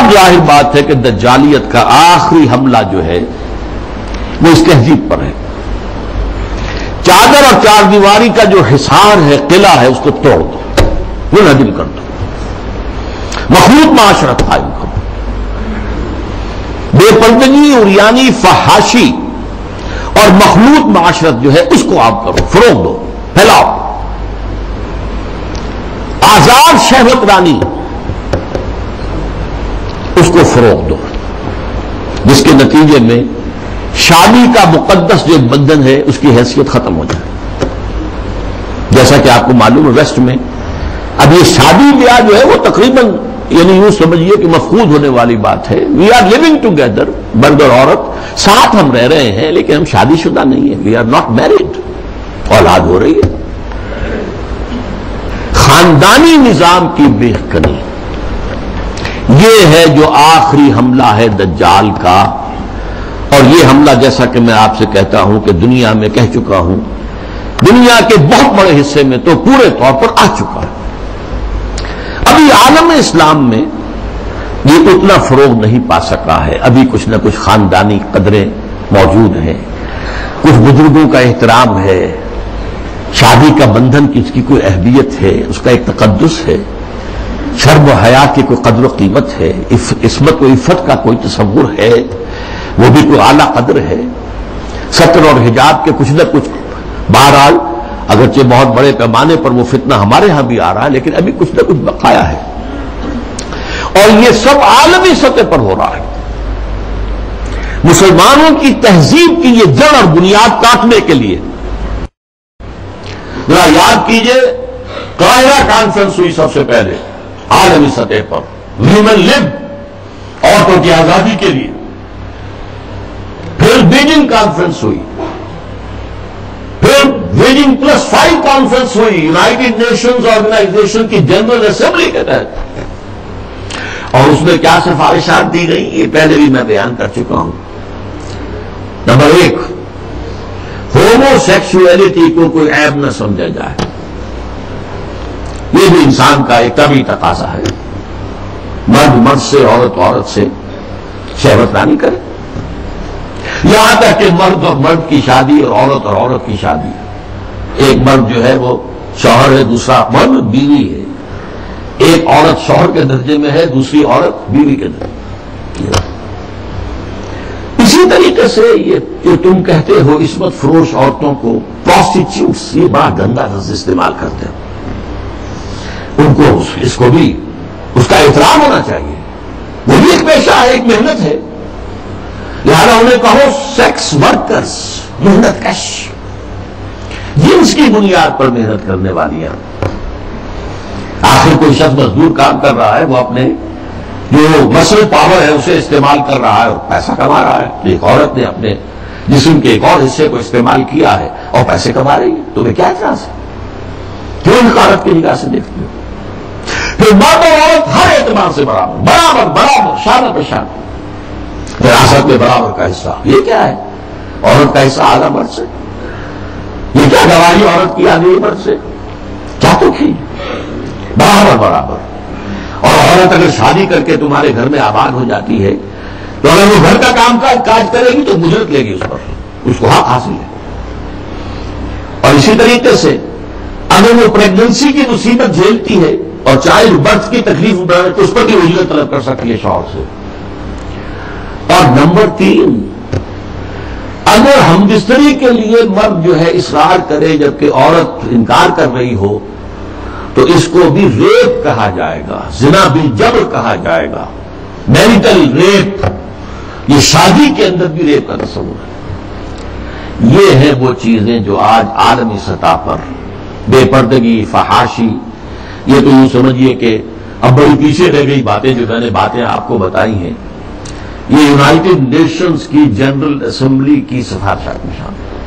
اب ظاہر بات ہے کہ دجالیت کا آخری حملہ جو ہے وہ اس تہذیب پر ہے. چادر اور چار دیواری کا جو حصار ہے، قلعہ ہے، اس کو توڑ دو، وہ ندم کر دو، مخلوط معاشرت قائم کرو، بے پردگی، عریانی، فحاشی اور مخلوط معاشرت جو ہے اس کو آپ کرو، فروغ دو، پھیلاؤ. آزاد شہوت رانی اس کو فروغ دو، جس کے نتیجے میں شادی کا مقدس جو بندھن ہے اس کی حیثیت ختم ہو جائے. جیسا کہ آپ کو معلوم ہے ویسٹ میں اب یہ شادی بیاہ جو ہے وہ تقریباً یعنی یوں سمجھیے کہ مفقود ہونے والی بات ہے. وی آر لیونگ ٹوگیدر، مرد اور عورت ساتھ ہم رہ رہے ہیں لیکن ہم شادی شدہ نہیں ہیں. We are not married. اولاد ہو رہی ہے. خاندانی نظام کی بےخبری یہ ہے جو آخری حملہ ہے دجال کا. اور یہ حملہ جیسا کہ میں آپ سے کہتا ہوں کہ دنیا میں کہہ چکا ہوں، دنیا کے بہت بڑے حصے میں تو پورے طور پر آ چکا ہے. ابھی عالم اسلام میں یہ اتنا فروغ نہیں پا سکا ہے. ابھی کچھ نہ کچھ خاندانی قدریں موجود ہیں، کچھ بزرگوں کا احترام ہے، شادی کا بندھن کی اس کی کوئی اہمیت ہے، اس کا ایک تقدس ہے، شرم و حیا کی کوئی قدر و قیمت ہے، عصمت و عفت کا کوئی تصور ہے، وہ بھی کوئی اعلیٰ قدر ہے. ستر اور حجاب کے کچھ نہ کچھ بہرحال اگرچہ بہت بڑے پیمانے پر وہ فتنہ ہمارے ہاں بھی آ رہا ہے لیکن ابھی کچھ نہ کچھ بقایا ہے. اور یہ سب عالمی سطح پر ہو رہا ہے. مسلمانوں کی تہذیب کی یہ جڑ اور بنیاد کاٹنے کے لیے ذرا یاد کیجئے، قاہرہ کانفرنس ہوئی سب سے پہلے عالمی سطح پر، ویمن لب، عورتوں کی آزادی کے لیے. پھر بیجنگ کانفرنس ہوئی، پھر بیجنگ +5 کانفرنس ہوئی یونائیٹڈ نیشنز آرگنائزیشن کی جنرل اسمبلی کے تحت. اور اس میں کیا سفارشات دی گئی یہ پہلے بھی میں بیان کر چکا ہوں. نمبر 1، ہومو سیکسولیٹی کو کوئی عیب نہ سمجھا جائے. یہ بھی انسان کا ایک طبعی تقاضا ہے. مرد مرد سے، عورت عورت سے شہوت رانی کرے. یہاں تک کہ مرد اور مرد کی شادی اور عورت کی شادی، ایک مرد جو ہے وہ شوہر ہے، دوسرا مرد بیوی ہے. ایک عورت شوہر کے درجے میں ہے، دوسری عورت بیوی کے درجے. اسی طریقے سے یہ جو تم کہتے ہو عصمت فروش عورتوں کو پروسٹیٹیوٹس، یہ بڑا گندا لفظ استعمال کرتے ہیں. ان کو اس کو بھی اس کا احترام ہونا چاہیے. وہ بھی ایک پیشہ ہے، ایک محنت ہے. لہذا انہیں کہو سیکس ورکرز، محنت کش، جنس کی بنیاد پر محنت کرنے والی ہیں. آخر کوئی شخص مزدور کام کر رہا ہے، وہ اپنے جو مسل پاور ہے اسے استعمال کر رہا ہے اور پیسہ کما رہا ہے. ایک عورت نے اپنے جسم کے ایک اور حصے کو استعمال کیا ہے اور پیسے کما رہی ہے. تمہیں کیا اعتراض ہے؟ کیوں حقارت کی نگاہ سے دیکھتے ہو؟ پھر مرد اور عورت ہر اعتبار سے برابر شانہ پہ شانہ، وراثت میں برابر کا حصہ. یہ کیا ہے؟ عورت کا حصہ اعلیٰ مرد سے. یہ کیا گواہی عورت کی آدھی مرد سے؟ کیا تو کی برابر. اور عورت اگر شادی کر کے تمہارے گھر میں آباد ہو جاتی ہے تو اگر وہ گھر کا کام کاج کرے گی تو مجرت لے گی اس پر، اس کو حق حاصل ہے. اور اسی طریقے سے اگر وہ پریگننسی کی مصیبت جھیلتی ہے اور چائلڈ برتھ کی تکلیف اٹھائے تو اس پر بھی اجرت طلب کر سکتی ہے شوہر سے. اور نمبر 3، اگر ہم بستری کے لیے مرد جو ہے اصرار کرے جبکہ عورت انکار کر رہی ہو تو اس کو بھی ریپ کہا جائے گا، زنا بالجبر کہا جائے گا، میریٹل ریپ. یہ شادی کے اندر بھی ریپ کا تصور ہے. یہ ہیں وہ چیزیں جو آج عالمی سطح پر بے پردگی، فحاشی، یہ تو یوں سمجھیے کہ اب بڑی پیچھے رہ گئی باتیں جو میں نے باتیں آپ کو بتائی ہیں. یہ یونائیٹڈ نیشنز کی جنرل اسمبلی کی سفارشات میں شامل ہے.